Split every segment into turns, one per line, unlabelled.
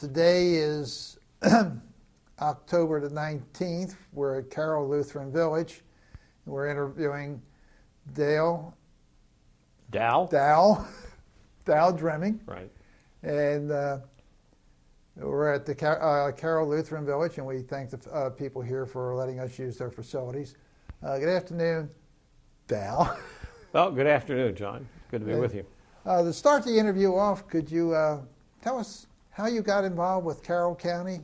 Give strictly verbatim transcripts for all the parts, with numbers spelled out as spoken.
Today is October the nineteenth. We're at Carroll Lutheran Village. We're interviewing Dale.
Dow?
Dow. Dow Dremming.
Right.
And uh, we're at the Car uh, Carroll Lutheran Village, and we thank the uh, people here for letting us use their facilities. Uh, good afternoon, Dow.
Well, good afternoon, John. Good to be and, with you.
Uh, to start the interview off, could you uh, tell us how you got involved with Carroll County?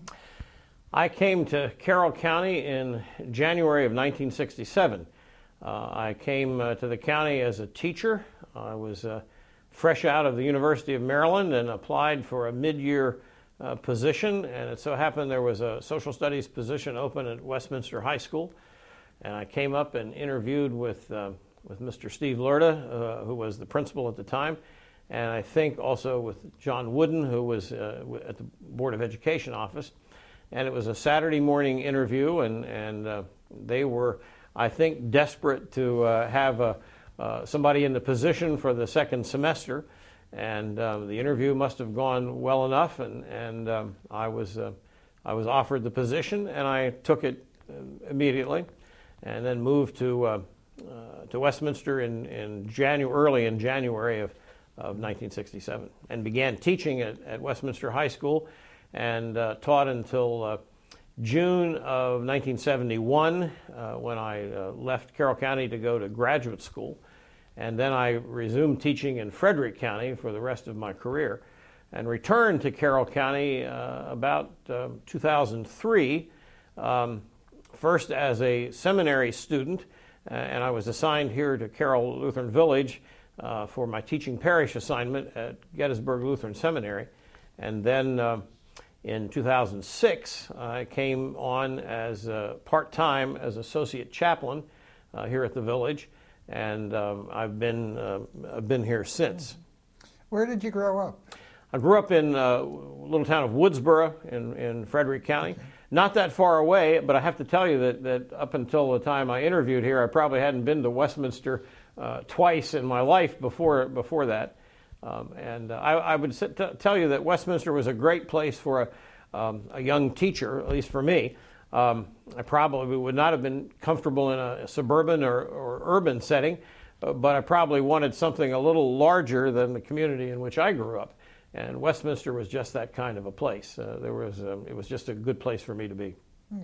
I came to Carroll County in January of nineteen sixty-seven. Uh, I came uh, to the county as a teacher. I was uh, fresh out of the University of Maryland and applied for a mid-year uh, position, and it so happened there was a social studies position open at Westminster High School, and I came up and interviewed with, uh, with Mister Steve Lerda, uh, who was the principal at the time, and I think also with John Wooden, who was uh, at the Board of Education office. And it was a Saturday morning interview, and, and uh, they were, I think, desperate to uh, have a, uh, somebody in the position for the second semester. And uh, the interview must have gone well enough, and, and um, I, was, uh, I was offered the position, and I took it immediately, and then moved to, uh, uh, to Westminster in, in Janu early in January of, of nineteen sixty-seven, and began teaching at, at Westminster High School, and uh, taught until uh, June of nineteen seventy-one, uh, when I uh, left Carroll County to go to graduate school. And then I resumed teaching in Frederick County for the rest of my career, and returned to Carroll County uh, about uh, two thousand three, um, first as a seminary student, uh, and I was assigned here to Carroll Lutheran Village uh, for my teaching parish assignment at Gettysburg Lutheran Seminary. And then uh, in two thousand six, I came on as uh, part-time as associate chaplain uh, here at the village, and um, I've been uh, I've been here since.
Where did you grow up?
I grew up in a little town of Woodsboro in, in Frederick County. Okay. Not that far away, but I have to tell you that, that up until the time I interviewed here, I probably hadn't been to Westminster uh, twice in my life before before that. Um, and uh, I, I would t tell you that Westminster was a great place for a, um, a young teacher, at least for me. Um, I probably would not have been comfortable in a, a suburban or, or urban setting, uh, but I probably wanted something a little larger than the community in which I grew up. And Westminster was just that kind of a place. Uh, there was, um, it was just a good place for me to be.
Okay.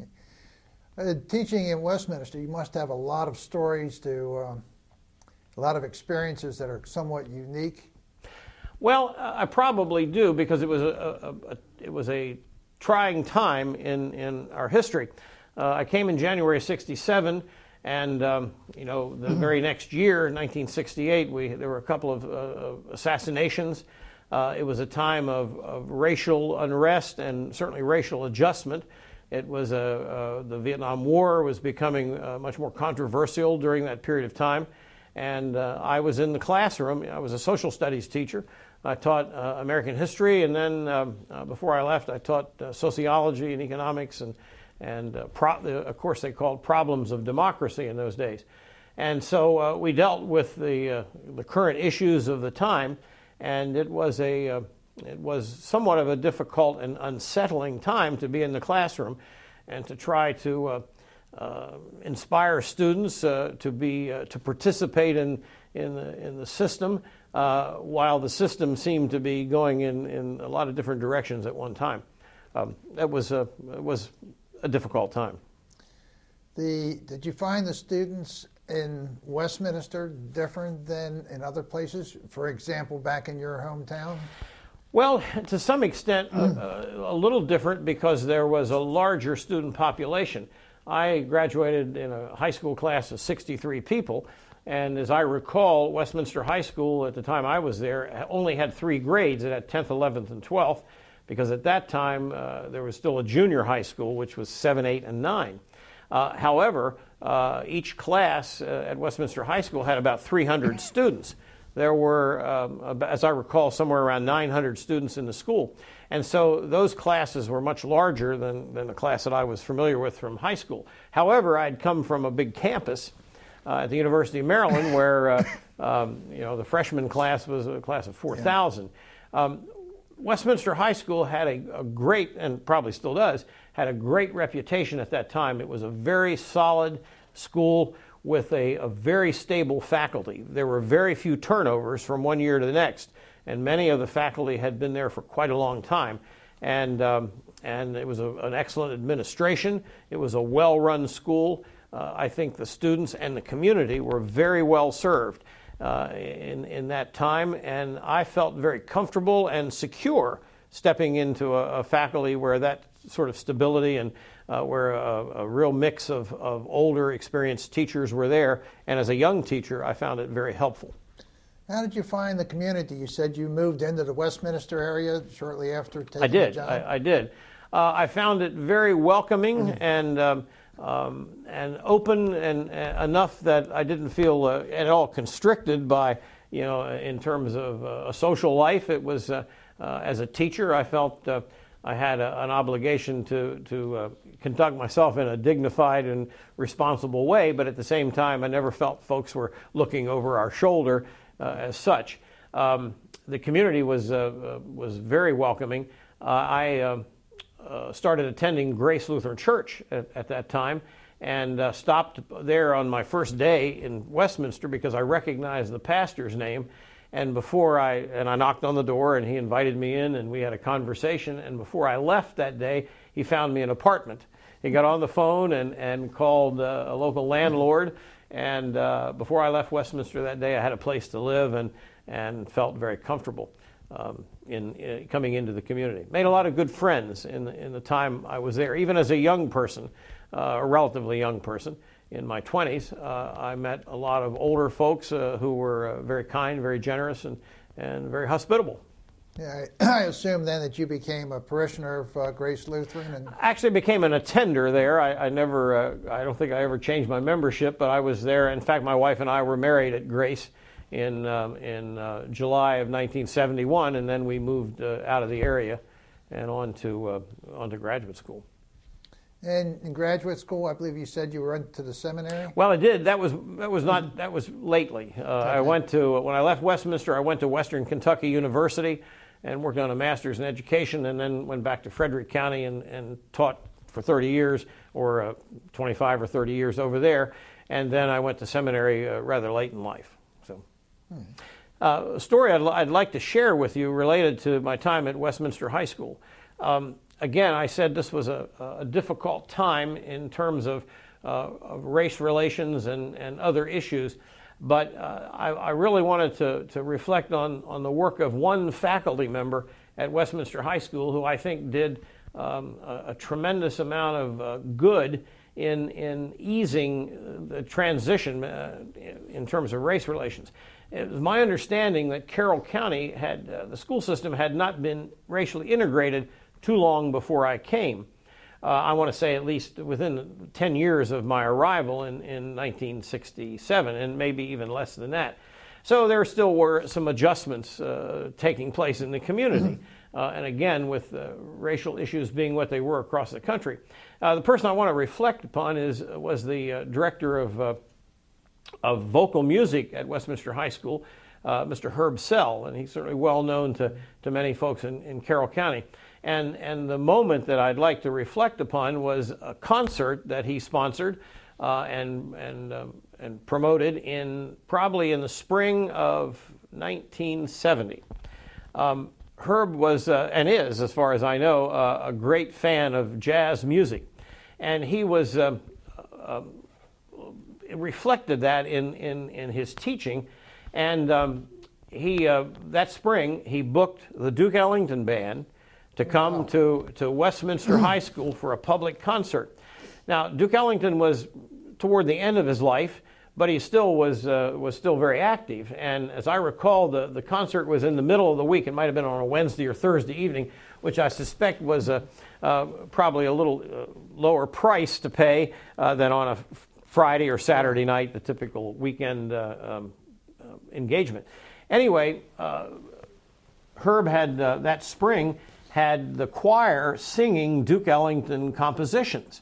Uh, teaching in Westminster, you must have a lot of stories to, uh, a lot of experiences that are somewhat unique.
Well, I probably do, because it was a, a, a it was a trying time in in our history. Uh, I came in January of sixty-seven, and um, you know, the very next year, nineteen sixty-eight, we there were a couple of uh, assassinations. Uh, it was a time of, of racial unrest and certainly racial adjustment. It was a uh, the Vietnam War was becoming uh, much more controversial during that period of time, and uh, I was in the classroom. I was a social studies teacher. I taught uh, American history, and then um, uh, before I left, I taught uh, sociology and economics, and and uh, pro uh, of course they called problems of democracy in those days. And so uh, we dealt with the uh, the current issues of the time, and it was a uh, it was somewhat of a difficult and unsettling time to be in the classroom, and to try to uh, uh, inspire students uh, to be uh, to participate in in the in the system. Uh, while the system seemed to be going in, in a lot of different directions at one time. Um, that was a, it was a difficult time.
The, did you find the students in Westminster different than in other places? For example, back in your hometown?
Well, to some extent, mm. uh, a little different, because there was a larger student population. I graduated in a high school class of sixty-three people. And as I recall, Westminster High School, at the time I was there, only had three grades. It had tenth, eleventh, and twelfth, because at that time uh, there was still a junior high school, which was seven, eight, and nine. Uh, however, uh, each class uh, at Westminster High School had about three hundred students. There were, um, as I recall, somewhere around nine hundred students in the school. And so those classes were much larger than, than the class that I was familiar with from high school. However, I'd come from a big campus Uh, at the University of Maryland, where uh, um, you know, the freshman class was a class of four thousand. Yeah. Um, Westminster High School had a, a great, and probably still does, had a great reputation at that time. It was a very solid school with a, a very stable faculty. There were very few turnovers from one year to the next, and many of the faculty had been there for quite a long time. And, um, and it was a, an excellent administration. It was a well-run school. Uh, I think the students and the community were very well served uh, in, in that time, and I felt very comfortable and secure stepping into a, a faculty where that sort of stability and uh, where a, a real mix of, of older, experienced teachers were there. And as a young teacher, I found it very helpful.
How did you find the community? You said you moved into the Westminster area shortly after taking
I did.
the job.
I, I did. Uh, I found it very welcoming mm-hmm. and um, um, and open and uh, enough that I didn't feel uh, at all constricted by, you know, in terms of uh, a social life. It was uh, uh, as a teacher, I felt uh, I had a, an obligation to to uh, conduct myself in a dignified and responsible way, but at the same time, I never felt folks were looking over our shoulder. Uh, as such, um, the community was uh, uh, was very welcoming. Uh, I uh, uh, started attending Grace Lutheran Church at, at that time, and uh, stopped there on my first day in Westminster because I recognized the pastor's name. And before I and I knocked on the door, and he invited me in, and we had a conversation. And before I left that day, he found me an apartment. He got on the phone and and called uh, a local landlord. And uh, before I left Westminster that day, I had a place to live and, and felt very comfortable um, in, in coming into the community. Made a lot of good friends in the, in the time I was there. Even as a young person, uh, a relatively young person, in my twenties, uh, I met a lot of older folks uh, who were uh, very kind, very generous, and, and very hospitable.
Yeah, I assume then that you became a parishioner of uh, Grace Lutheran. And
I actually became an attender there. I, I never, uh, I don't think I ever changed my membership, but I was there. In fact, my wife and I were married at Grace in um, in uh, July of nineteen seventy-one, and then we moved uh, out of the area and on to uh, on to graduate school.
And in graduate school, I believe you said you went to the seminary?
Well, I did. That was that was not that was lately. Uh, okay. I went to when I left Westminster. I went to Western Kentucky University and worked on a master's in education, and then went back to Frederick County and, and taught for thirty years, or uh, twenty-five or thirty years over there. And then I went to seminary uh, rather late in life. So, hmm. uh, a story I'd, I'd like to share with you related to my time at Westminster High School. Um, again, I said this was a, a difficult time in terms of, uh, of race relations and, and other issues. But uh, I, I really wanted to, to reflect on, on the work of one faculty member at Westminster High School who I think did um, a, a tremendous amount of uh, good in, in easing the transition uh, in terms of race relations. It was my understanding that Carroll County had, uh, the school system had not been racially integrated too long before I came. Uh, I want to say at least within ten years of my arrival in, in nineteen sixty-seven, and maybe even less than that. So there still were some adjustments uh, taking place in the community. Uh, and again, with uh, racial issues being what they were across the country. Uh, the person I want to reflect upon is was the uh, director of, uh, of vocal music at Westminster High School, uh, Mister Herb Sell, and he's certainly well known to, to many folks in, in Carroll County. And, and the moment that I'd like to reflect upon was a concert that he sponsored uh, and, and, um, and promoted in probably in the spring of nineteen seventy. Um, Herb was uh, and is, as far as I know, uh, a great fan of jazz music. And he was uh, uh, reflected that in, in, in his teaching. And um, he uh, that spring, he booked the Duke Ellington Band to come wow. to, to Westminster High School for a public concert. Now, Duke Ellington was toward the end of his life, but he still was uh, was still very active. And as I recall, the, the concert was in the middle of the week. It might have been on a Wednesday or Thursday evening, which I suspect was a, uh, probably a little uh, lower price to pay uh, than on a Friday or Saturday night, the typical weekend uh, um, uh, engagement. Anyway, uh, Herb had uh, that spring had the choir singing Duke Ellington compositions.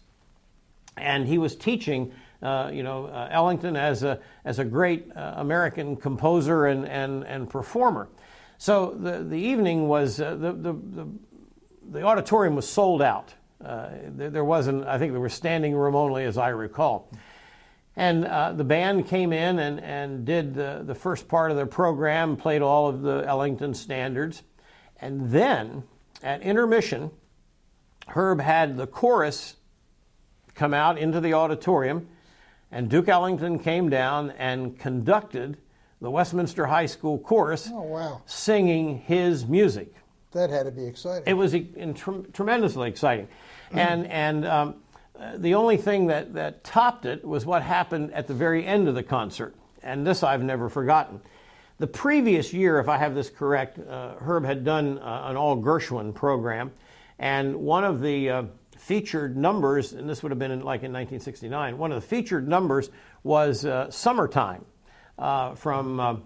And he was teaching, uh, you know, uh, Ellington as a as a great uh, American composer and, and, and performer. So the, the evening was, uh, the, the, the, the auditorium was sold out. Uh, there, there wasn't, I think there was standing room only, as I recall. And uh, the band came in and, and did the, the first part of their program, played all of the Ellington standards. And then, at intermission, Herb had the chorus come out into the auditorium, and Duke Ellington came down and conducted the Westminster High School chorus,
oh, wow.
singing his music.
That had to be exciting.
It was in, tre- tremendously exciting. And, and um, the only thing that, that topped it was what happened at the very end of the concert. And this I've never forgotten. The previous year, if I have this correct, uh, Herb had done uh, an all Gershwin program. And one of the uh, featured numbers, and this would have been in, like in nineteen sixty-nine, one of the featured numbers was uh, Summertime uh, from, uh,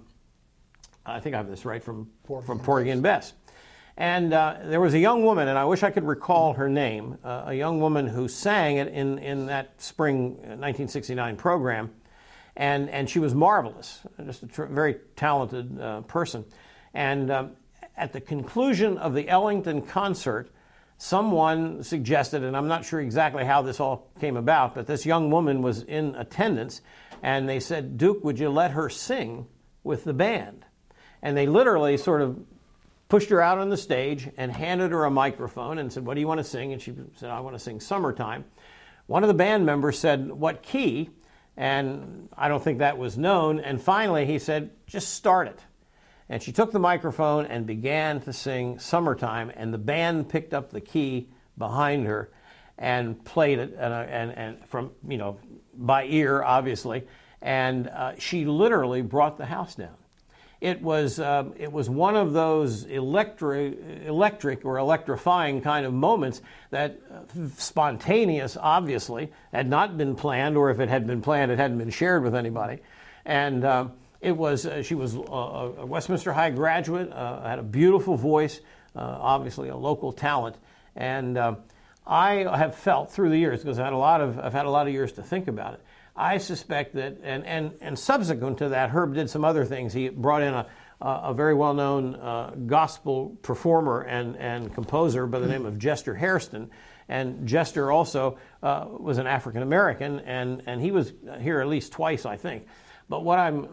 I think I have this right, from Porgy, from Porgy and Bess. And uh, there was a young woman, and I wish I could recall her name, uh, a young woman who sang it in, in that spring nineteen sixty-nine program, and, and she was marvelous, just a tr- very talented uh, person. And um, at the conclusion of the Ellington concert, someone suggested, and I'm not sure exactly how this all came about, but this young woman was in attendance, and they said, "Duke, would you let her sing with the band?" And they literally sort of pushed her out on the stage and handed her a microphone and said, "What do you want to sing?" And she said, "I want to sing Summertime." One of the band members said, "What key?" And I don't think that was known. And finally he said, "Just start it." And she took the microphone and began to sing Summertime, and the band picked up the key behind her and played it, and, and, and from, you know, by ear, obviously. And uh, she literally brought the house down. It was uh, it was one of those electric, electric or electrifying kind of moments that uh, spontaneous, obviously, had not been planned, or if it had been planned, it hadn't been shared with anybody. And uh, it was uh, she was a, a Westminster High graduate, uh, had a beautiful voice, uh, obviously a local talent, and uh, I have felt through the years, because I had a lot of I've had a lot of years to think about it. I suspect that, and, and, and subsequent to that, Herb did some other things. He brought in a, a very well-known uh, gospel performer and, and composer by the name of Jester Hairston. And Jester also uh, was an African-American, and, and he was here at least twice, I think. But what I'm,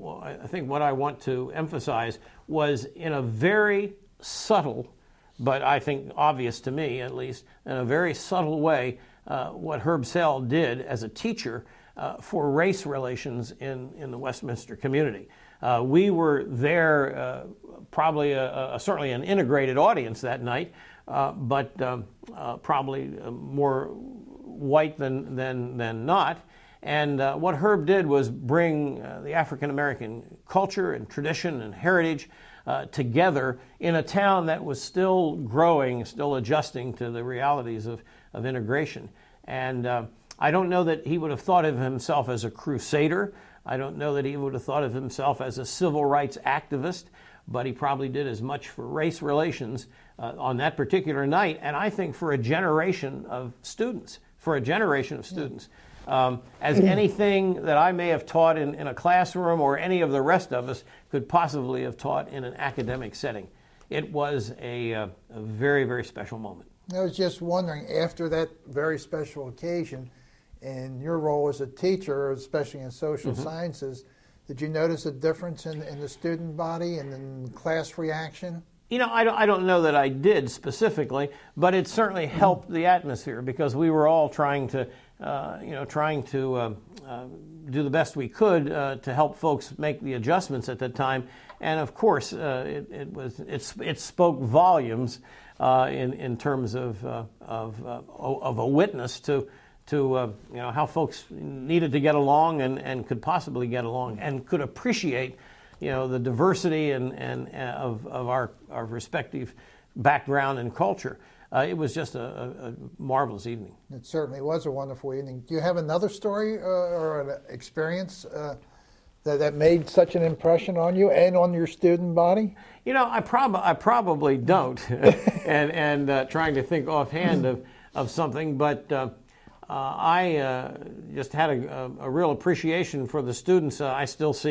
I think what I want to emphasize was, in a very subtle, but I think obvious to me at least, in a very subtle way, uh, what Herb Sell did as a teacher Uh, for race relations in, in the Westminster community. Uh, we were there, uh, probably a, a, certainly an integrated audience that night, uh, but um, uh, probably more white than, than, than not. And uh, what Herb did was bring uh, the African-American culture and tradition and heritage uh, together in a town that was still growing, still adjusting to the realities of, of integration. And uh, I don't know that he would have thought of himself as a crusader. I don't know that he would have thought of himself as a civil rights activist, but he probably did as much for race relations uh, on that particular night, and I think for a generation of students, for a generation of students, um, as anything that I may have taught in, in a classroom or any of the rest of us could possibly have taught in an academic setting. It was a, uh, a very, very special moment.
I was just wondering, after that very special occasion, in your role as a teacher, especially in social mm-hmm. sciences, did you notice a difference in, in the student body and in class reaction?
You know, I don't, I don't know that I did specifically, but it certainly helped the atmosphere, because we were all trying to, uh, you know, trying to uh, uh, do the best we could uh, to help folks make the adjustments at that time. And of course, uh, it, it was it, it spoke volumes uh, in in terms of uh, of uh, of a witness to. to uh, you know, how folks needed to get along and, and could possibly get along and could appreciate, you know, the diversity and, and uh, of, of our, our respective background and culture. Uh, it was just a, a, a marvelous evening.
It certainly was a wonderful evening. Do you have another story uh, or an experience uh, that, that made such an impression on you and on your student body?
You know, I, prob- I probably don't, and, and uh, trying to think offhand of, of something, but uh, Uh, I uh, just had a, a, a real appreciation for the students. Uh, I still see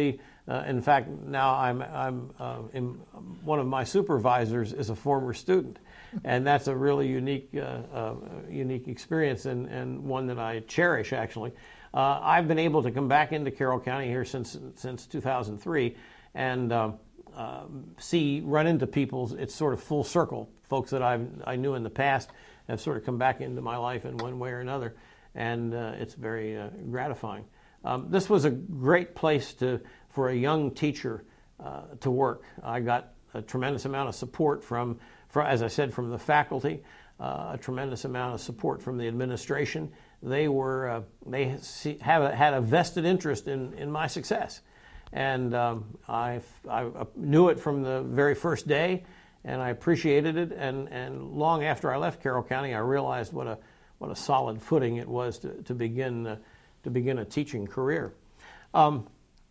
Uh, in fact, now I'm, I'm uh, in, one of my supervisors is a former student, and that's a really unique, uh, uh, unique experience, and, and one that I cherish, actually. Uh, I've been able to come back into Carroll County here since since two thousand three, and uh, uh, see, run into people. It's sort of full circle. Folks that I I knew in the past have sort of come back into my life in one way or another, and uh, it's very uh, gratifying. Um, this was a great place to for a young teacher uh, to work. I got a tremendous amount of support from, from as I said, from the faculty, uh, a tremendous amount of support from the administration. They were uh, they see, have a, had a vested interest in, in my success, and um, I, I knew it from the very first day, and I appreciated it. And, and long after I left Carroll County, I realized what a what a solid footing it was to to begin uh, to begin a teaching career. Um,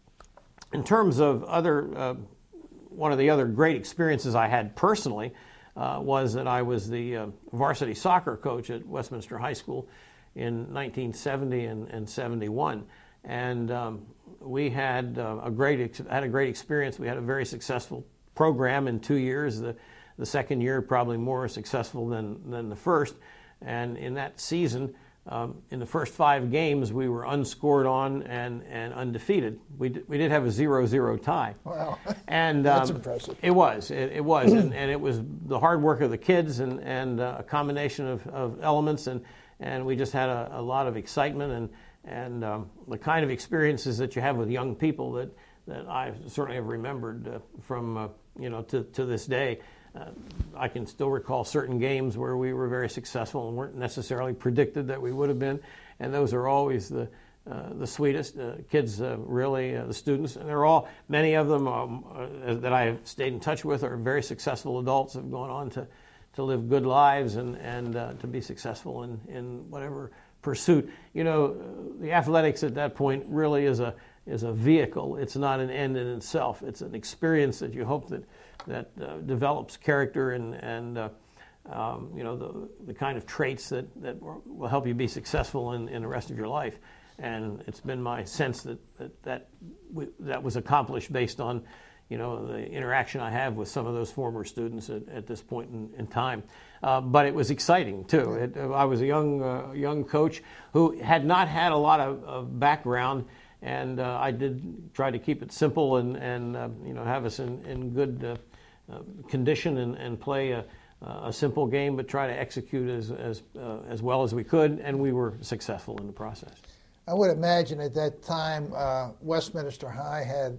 In terms of other, uh, one of the other great experiences I had personally uh, was that I was the uh, varsity soccer coach at Westminster High School in nineteen seventy and, and seventy-one, and um, we had uh, a great ex- had a great experience. We had a very successful program in two years. The the second year probably more successful than than the first, and in that season. Um, in the first five games, we were unscored on and, and undefeated. We did, we did have a zero zero tie.
Wow,
and um,
that's impressive.
It was, it, it was, and, and it was the hard work of the kids and, and uh, a combination of, of elements, and, and we just had a, a lot of excitement and and um, the kind of experiences that you have with young people that, that I certainly have remembered uh, from uh, you know to to this day. Uh, I can still recall certain games where we were very successful and weren't necessarily predicted that we would have been, and those are always the uh, the sweetest. Uh, kids, uh, really, uh, the students, and they're all, many of them um, uh, that I have stayed in touch with are very successful adults, have gone on to, to live good lives and, and uh, to be successful in, in whatever pursuit. You know, the athletics at that point really is a is a vehicle. It's not an end in itself. It's an experience that you hope that that uh, develops character and and uh, um, you know the the kind of traits that, that will help you be successful in, in the rest of your life. And it's been my sense that that that, we, that was accomplished based on you know the interaction I have with some of those former students at, at this point in, in time. Uh, but it was exciting too. It, I was a young uh, young coach who had not had a lot of, of background. And uh, I did try to keep it simple and, and uh, you know, have us in, in good uh, uh, condition and, and play a, a simple game, but try to execute as as, uh, as well as we could, and we were successful in the process.
I would imagine at that time uh, Westminster High had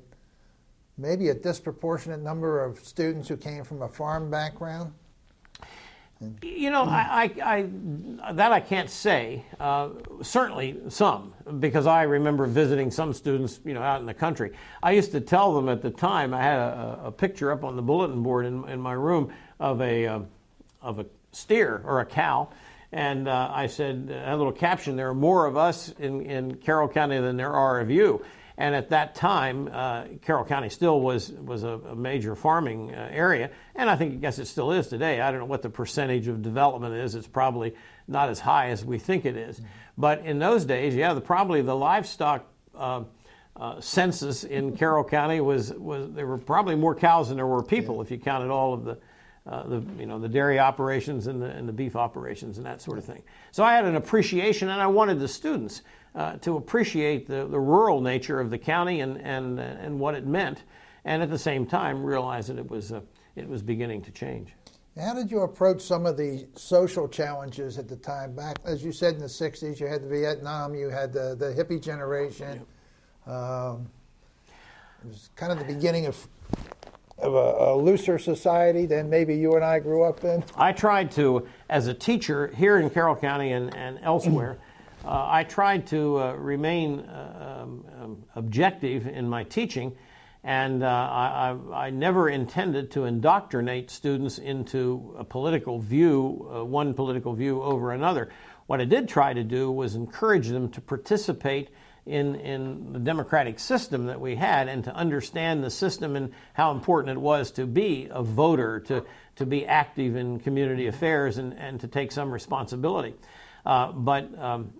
maybe a disproportionate number of students who came from a farm background.
You know, I, I, I, that I can't say. Uh, certainly some, because I remember visiting some students, you know, out in the country. I used to tell them at the time, I had a, a picture up on the bulletin board in, in my room of a uh, of a steer or a cow, and uh, I said, I had a little caption, there are more of us in, in Carroll County than there are of you. And at that time, uh, Carroll County still was was a, a major farming uh, area, and I think I guess it still is today. I don't know what the percentage of development is. It's probably not as high as we think it is. Mm-hmm. But in those days, yeah, the, probably the livestock uh, uh, census in Carroll County was was there were probably more cows than there were people, yeah, if you counted all of the. Uh, the you know the dairy operations and the and the beef operations and that sort of thing. So I had an appreciation, and I wanted the students uh, to appreciate the, the rural nature of the county and and and what it meant, and at the same time realize that it was uh, it was beginning to change.
How did you approach some of the social challenges at the time? Back, as you said, in the sixties, you had the Vietnam, you had the the hippie generation. Yeah. Um, it was kind of the beginning of. of a, a looser society than maybe you and I grew up in?
I tried to, as a teacher here in Carroll County and, and elsewhere, uh, I tried to uh, remain uh, um, um, objective in my teaching, and uh, I, I, I never intended to indoctrinate students into a political view, uh, one political view over another. What I did try to do was encourage them to participate in in the democratic system that we had, and to understand the system and how important it was to be a voter, to to be active in community affairs, and, and to take some responsibility. Uh, but um,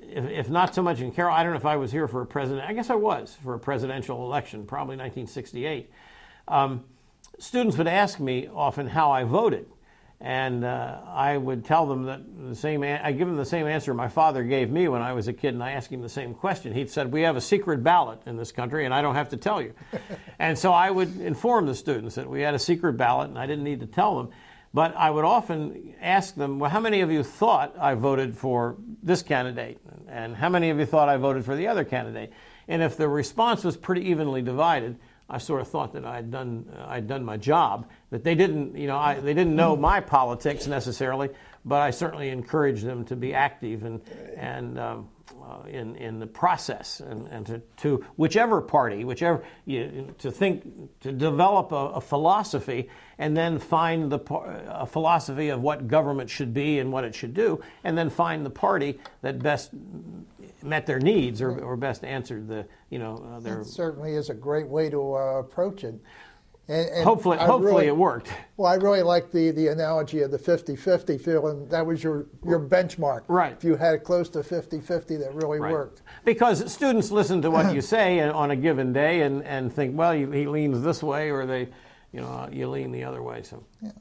if, if not so much in Carroll, I don't know if I was here for a president. I guess I was for a presidential election, probably nineteen sixty-eight. Um, students would ask me often how I voted. And uh, I would tell them that the same, I give them the same answer my father gave me when I was a kid, and I asked him the same question. He said, we have a secret ballot in this country, and I don't have to tell you. And so I would inform the students that we had a secret ballot, and I didn't need to tell them. But I would often ask them, well, how many of you thought I voted for this candidate? And how many of you thought I voted for the other candidate? And if the response was pretty evenly divided, I sort of thought that I'd done uh, I'd done my job. That they didn't, you know, I, they didn't know my politics necessarily, but I certainly encouraged them to be active and and um, uh, in in the process and, and to, to whichever party, whichever you, to think to develop a, a philosophy and then find the a philosophy of what government should be and what it should do, and then find the party that best met their needs or, or best answered the, you know, uh, their...
It certainly is a great way to uh, approach it. And, and
hopefully
I
hopefully
really,
it worked.
Well, I really like the, the analogy of the fifty-fifty feeling. That was your, your benchmark.
Right.
If you had it close to fifty-fifty, that really
Right.
worked.
Because students listen to what you say on a given day and, and think, well, he leans this way, or they, you know, you lean the other way. So,
yeah.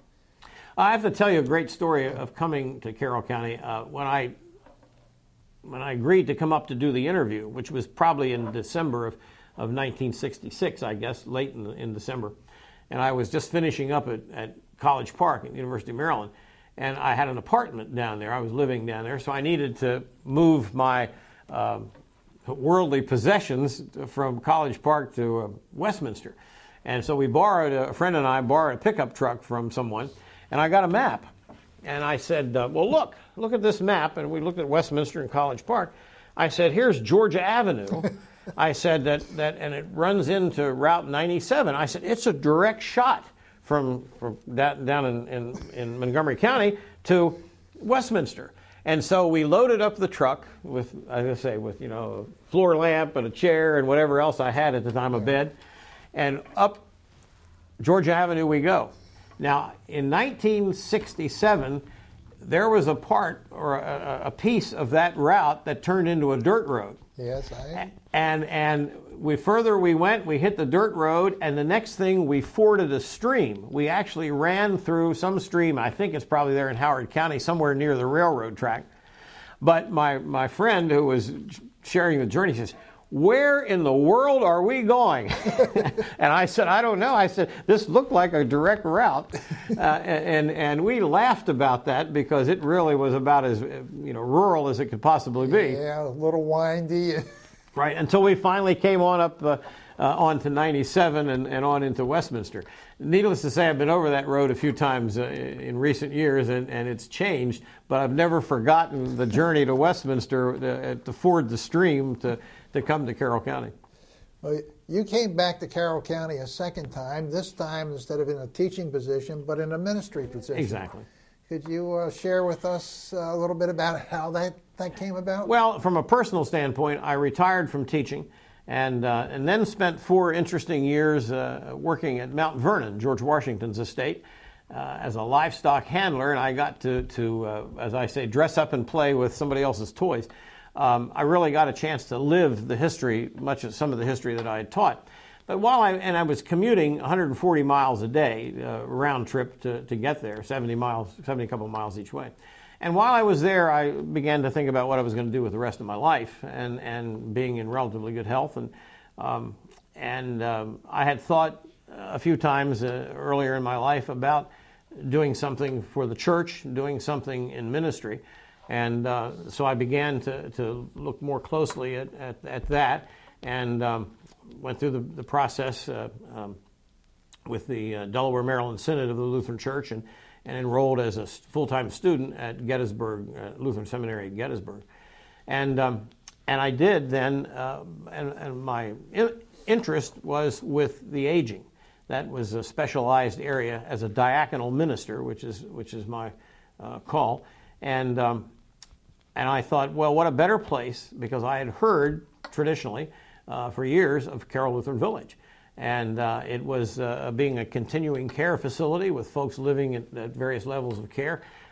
I have to tell you a great story of coming to Carroll County. Uh, when I when I agreed to come up to do the interview, which was probably in December of, of nineteen sixty-six, I guess, late in, in December, and I was just finishing up at, at College Park at the University of Maryland, and I had an apartment down there. I was living down there, so I needed to move my uh, worldly possessions from College Park to uh, Westminster. And so we borrowed, a friend and I borrowed a pickup truck from someone, and I got a map. And I said, uh, well, look, look at this map. And we looked at Westminster and College Park. I said, here's Georgia Avenue. I said that, that, and it runs into Route ninety-seven. I said, it's a direct shot from, from that, down in, in, in Montgomery County to Westminster. And so we loaded up the truck with, as I say, with, you know, a floor lamp and a chair and whatever else I had at the time, a bed. And up Georgia Avenue we go. Now, in nineteen sixty-seven, there was a part or a, a piece of that route that turned into a dirt road.
Yes, I.
And and we further we went, we hit the dirt road, and the next thing we forded a stream. We actually ran through some stream. I think it's probably there in Howard County, somewhere near the railroad track. But my my friend who was sharing the journey says, where in the world are we going? And I said, I don't know. I said, this looked like a direct route. Uh, and, and we laughed about that because it really was about as, you know, rural as it could possibly be.
Yeah, a little windy.
Right, until we finally came on up uh, uh, onto ninety-seven and, and on into Westminster. Needless to say, I've been over that road a few times uh, in recent years, and, and it's changed, but I've never forgotten the journey to Westminster uh, to ford the stream to to come to Carroll County.
Well, you came back to Carroll County a second time, this time instead of in a teaching position, but in a ministry position.
Exactly.
Could you uh, share with us uh, a little bit about how that, that came about?
Well, from a personal standpoint, I retired from teaching and, uh, and then spent four interesting years uh, working at Mount Vernon, George Washington's estate, uh, as a livestock handler, and I got to, to uh, as I say, dress up and play with somebody else's toys. Um, I really got a chance to live the history, much of some of the history that I had taught. But while I, and I was commuting one hundred forty miles a day, uh, round trip to, to get there, seventy miles, seventy couple miles each way. And while I was there, I began to think about what I was going to do with the rest of my life, and, and being in relatively good health. And, um, and um, I had thought a few times uh, earlier in my life about doing something for the church, doing something in ministry. And uh, so I began to, to look more closely at, at, at that, and um, went through the, the process uh, um, with the uh, Delaware, Maryland Synod of the Lutheran Church, and, and enrolled as a full-time student at Gettysburg, uh, Lutheran Seminary at Gettysburg. And, um, and I did then, uh, and, and my in- interest was with the aging. That was a specialized area as a diaconal minister, which is, which is my uh, call. And um, and I thought, well, what a better place, because I had heard traditionally uh, for years of Carroll Lutheran Village. And uh, it was uh, being a continuing care facility with folks living at, at various levels of care.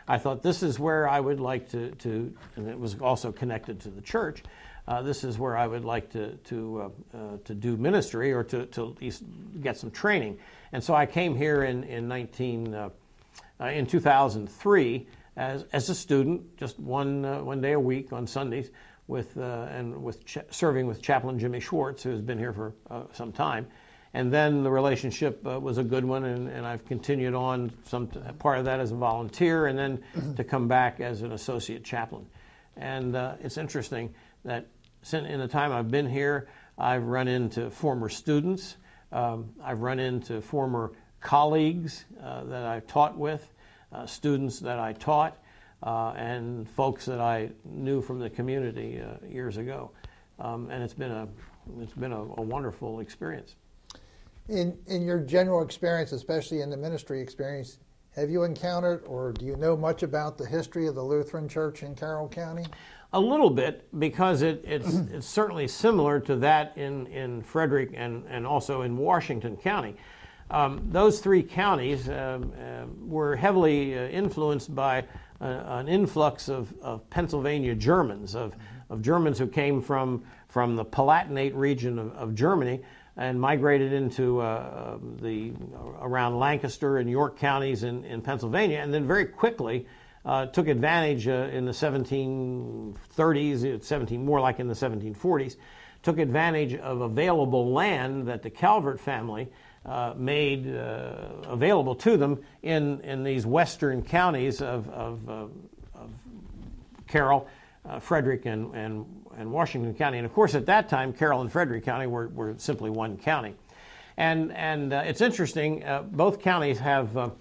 I thought this is where I would like to, to and it was also connected to the church, uh, this is where I would like to, to, uh, uh, to do ministry or to, to at least get some training. And so I came here in, in, nineteen, uh, uh, in two thousand three as, as a student, just one, uh, one day a week on Sundays, with, uh, and with ch- serving with Chaplain Jimmy Schwartz, who has been here for uh, some time. And then the relationship uh, was a good one, and, and I've continued on some t- part of that as a volunteer, and then to come back as an associate chaplain. And uh, it's interesting that since in the time I've been here, I've run into former students, um, I've run into former colleagues uh, that I taught with, uh, students that I taught, uh, and folks that I knew from the community uh, years ago. Um, and it's been a it's been a, a wonderful experience.
In in your general experience, especially in the ministry experience, have you encountered or do you know much about the history of the Lutheran Church in Carroll County?
A little bit, because it, it's it's certainly similar to that in, in Frederick and, and also in Washington County. Um, those three counties um, uh, were heavily uh, influenced by uh, an influx of, of Pennsylvania Germans, of, of Germans who came from, from the Palatinate region of, of Germany and migrated into uh, the around Lancaster and York counties in, in Pennsylvania, and then very quickly uh, took advantage uh, in the seventeen thirties, seventeen more like in the seventeen forties, took advantage of available land that the Calvert family uh, made uh, available to them in, in these western counties of, of, uh, of Carroll, uh, Frederick, and, and and Washington County. And of course, at that time, Carroll and Frederick County were, were simply one county. And and uh, it's interesting, uh, both counties have uh,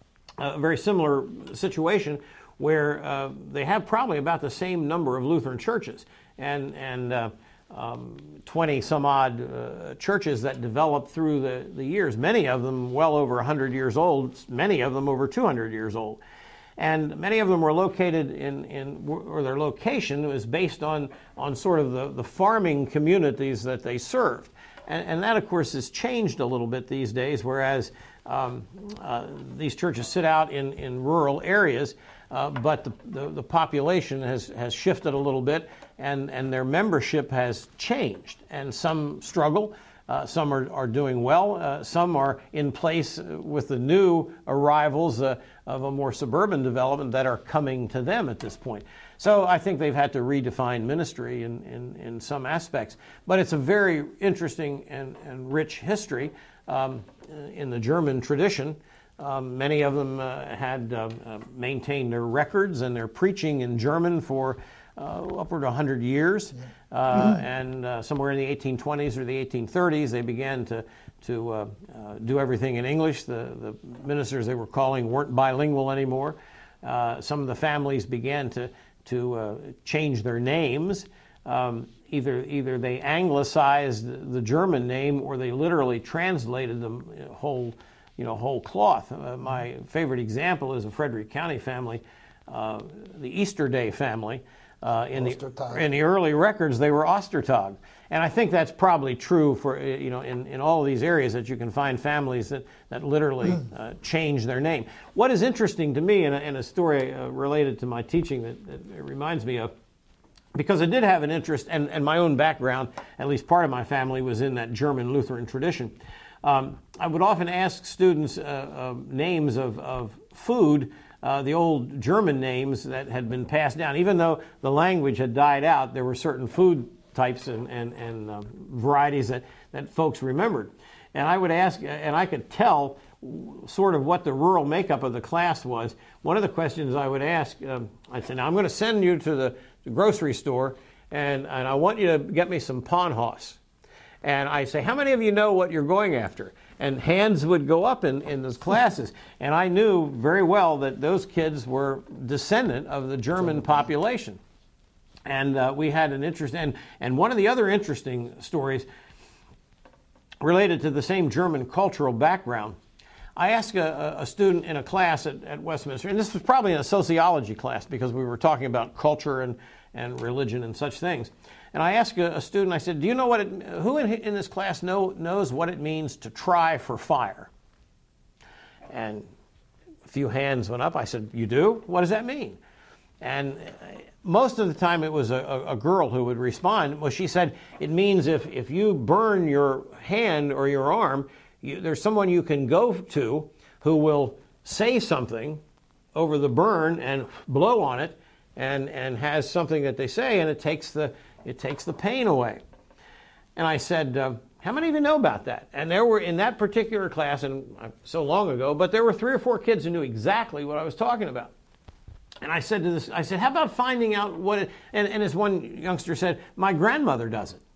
a very similar situation where uh, they have probably about the same number of Lutheran churches. And, and uh, um, twenty some odd uh, churches that developed through the, the years, many of them well over one hundred years old, many of them over two hundred years old. And many of them were located in, in or their location was based on, on sort of the, the farming communities that they served. And, and that, of course, has changed a little bit these days, whereas um, uh, these churches sit out in, in rural areas, uh, but the, the, the population has, has shifted a little bit, and, and their membership has changed. And some struggle. Uh, some are, are doing well. Uh, some are in place with the new arrivals uh, of a more suburban development that are coming to them at this point. So I think they've had to redefine ministry in, in, in some aspects. But it's a very interesting and, and rich history um, in the German tradition. Um, many of them uh, had uh, uh, maintained their records and their preaching in German for uh, upward of one hundred years. Yeah. Uh, and uh, somewhere in the eighteen twenties or the eighteen thirties, they began to to uh, uh, do everything in English. The, the ministers they were calling weren't bilingual anymore. Uh, some of the families began to to uh, change their names. Um, either either they anglicized the German name, or they literally translated them whole, you know, whole cloth. Uh, my favorite example is a Frederick County family, uh, the Easter Day family. Uh, in the in the early records, they were Ostertag, and I think that's probably true for you know in, in all of these areas that you can find families that that literally uh, change their name. What is interesting to me, and a, and a story uh, related to my teaching that, that it reminds me of, because I did have an interest, and, and my own background, at least part of my family was in that German Lutheran tradition. Um, I would often ask students uh, uh, names of of food. Uh, the old German names that had been passed down. Even though the language had died out, there were certain food types and, and, and um, varieties that, that folks remembered. And I would ask, and I could tell sort of what the rural makeup of the class was. One of the questions I would ask, um, I'd say, now I'm going to send you to the, the grocery store, and, and I want you to get me some Panhaus. And I say, how many of you know what you're going after? And hands would go up in, in those classes. And I knew very well that those kids were descendant of the German population. And uh, we had an interest. And, and one of the other interesting stories related to the same German cultural background, I asked a, a student in a class at, at Westminster, and this was probably in a sociology class because we were talking about culture and, and religion and such things. And I asked a, a student, I said, do you know what it, who in, in this class know, knows what it means to try for fire? And few hands went up. I said, "You do? What does that mean?" And most of the time it was a, a girl who would respond. Well, she said, "It means if, if you burn your hand or your arm, you, there's someone you can go to who will say something over the burn and blow on it and, and has something that they say, and it takes the, it takes the pain away." And I said, uh, "How many of you know about that?" And there were, in that particular class, and so long ago, but there were three or four kids who knew exactly what I was talking about. And I said to this, I said, "How about finding out what it," and, and as one youngster said, "My grandmother does it."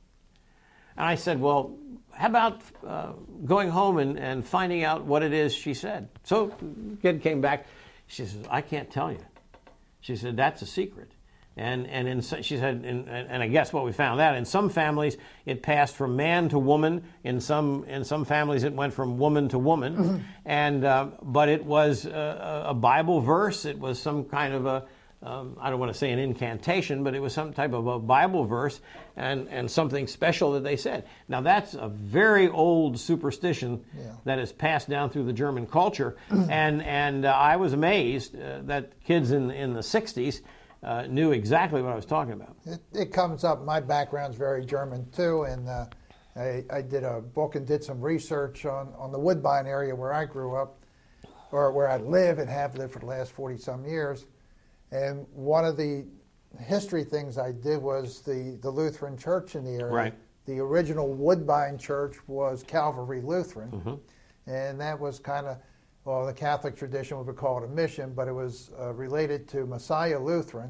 And I said, "Well, how about uh, going home and, and finding out what it is she said?" So the kid came back. She says, "I can't tell you." She said, "That's a secret." And and in, she said, and, and I guess what we found out, in some families it passed from man to woman. In some in some families it went from woman to woman. Mm-hmm. And uh, but it was a, a Bible verse. It was some kind of a um, I don't want to say an incantation, but it was some type of a Bible verse and and something special that they said. Now that's a very old superstition yeah. that is passed down through the German culture. and and uh, I was amazed uh, that kids in in the sixties. Uh, knew exactly what I was talking about.
It, it comes up. My background's very German too, and uh, I, I did a book and did some research on, on the Woodbine area where I grew up, or where I live and have lived for the last forty some years. And one of the history things I did was the, the Lutheran church in the area.
Right.
The original Woodbine church was Calvary Lutheran,
mm-hmm.
and that was kind of, well, the Catholic tradition would call it a mission, but it was uh, related to Messiah Lutheran,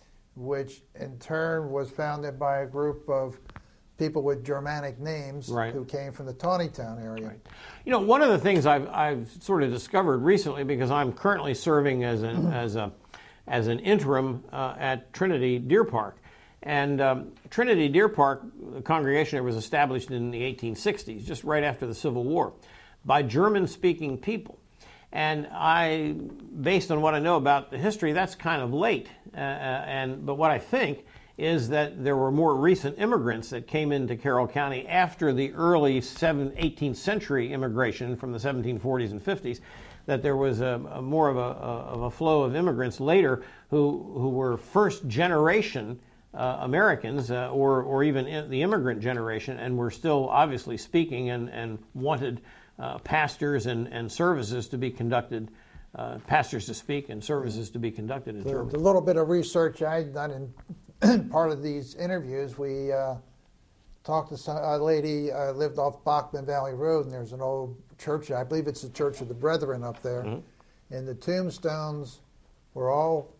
which in turn was founded by a group of people with Germanic names
right.
who came from the Tawnytown area.
Right. You know, one of the things I've, I've sort of discovered recently, because I'm currently serving as an, as a, as an interim uh, at Trinity Deer Park. And um, Trinity Deer Park, the congregation there was established in the eighteen sixties, just right after the Civil War, by German-speaking people. And I, based on what I know about the history, that's kind of late. Uh, and but what I think is that there were more recent immigrants that came into Carroll County after the early eighteenth century immigration from the seventeen forties and fifties. That there was a, a more of a, a, of a flow of immigrants later who who were first generation uh, Americans uh, or or even in the immigrant generation, and were still obviously speaking and and wanted. Uh, pastors and, and services to be conducted, uh, pastors to speak and services to be conducted in
the,
German.
The little bit of research I'd done in part of these interviews, we uh, talked to some, a lady uh, lived off Bachman Valley Road, and there's an old church, I believe it's the Church of the Brethren up there, mm-hmm. and the tombstones were all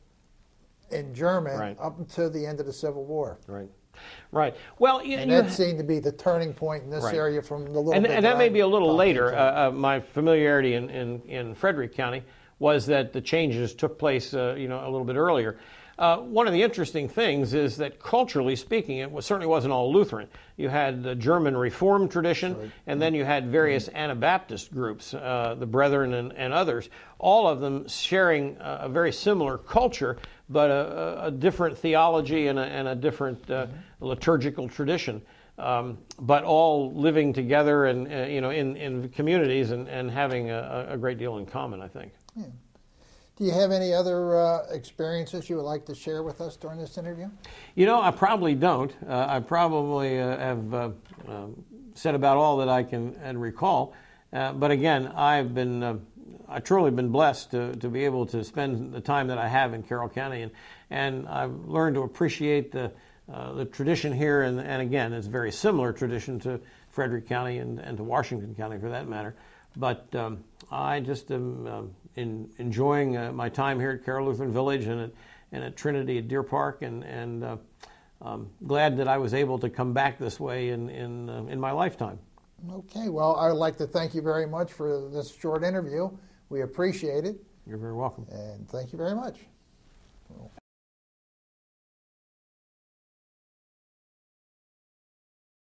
in German
right.
up until the end of the Civil War.
Right. Right. Well, you,
and
you
that seemed to be the turning point in this
right.
area from the little
and,
bit.
And that, that may be a little later.
Uh,
uh, my familiarity in, in, in Frederick County was that the changes took place, uh, you know, a little bit earlier. Uh, one of the interesting things is that culturally speaking, it was, certainly wasn't all Lutheran. You had the German Reformed tradition, right. and then you had various mm-hmm. Anabaptist groups, uh, the Brethren and, and others, all of them sharing a, a very similar culture, but a, a different theology and a, and a different uh, mm-hmm. liturgical tradition, um, but all living together and uh, you know in, in communities and, and having a, a great deal in common, I think.
Yeah. Do you have any other uh, experiences you would like to share with us during this interview?
You know, I probably don't. Uh, I probably uh, have uh, uh, said about all that I can and recall. Uh, but again, I've been, uh, I've truly been blessed to, to be able to spend the time that I have in Carroll County, and and I've learned to appreciate the uh, the tradition here. And, and again, it's a very similar tradition to Frederick County and, and to Washington County for that matter. But um, I just am uh, in, enjoying uh, my time here at Carroll Lutheran Village and at, and at Trinity at Deer Park, and, and uh, I'm glad that I was able to come back this way in, in, uh, in my lifetime.
Okay, well, I would like to thank you very much for this short interview. We appreciate it.
You're very welcome.
And thank you very much.